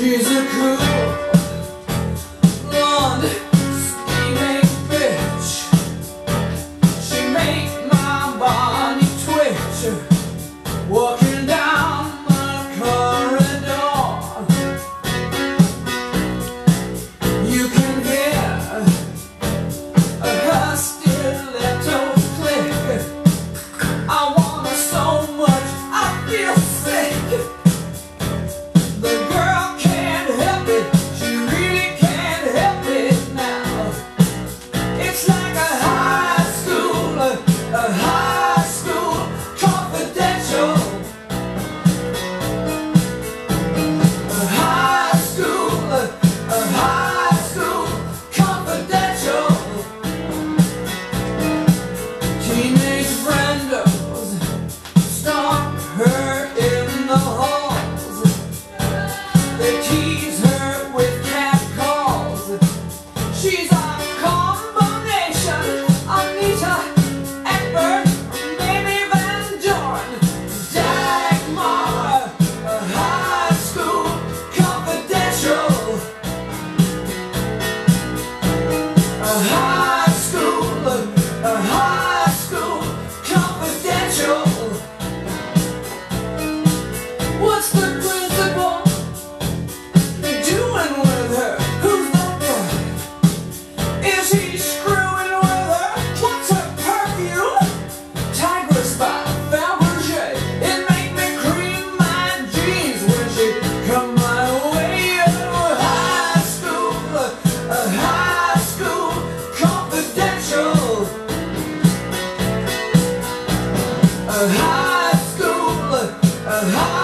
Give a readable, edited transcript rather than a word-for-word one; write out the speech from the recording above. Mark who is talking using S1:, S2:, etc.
S1: She's a cool, blonde, scheming bitch. She make my body twitch, walking down the corridor. You can hear her stilettos click. I want her so much, I feel sick. The girl can't help it, she really can't help it now. It's like a high school confidential. A high school confidential. Teenage brandos stalk her in the halls. They tease her with catcalls. She's a combination, Anita Ekberg, maybe Van Dorn, Dagmar, a high school confidential. A high school confidential. What's the principal doing with her? Who's that guy? Is he screwing with her? What's her perfume? Tigress by Fabergé. It make me cream my jeans when she come my way. Oh, high school confidential. A high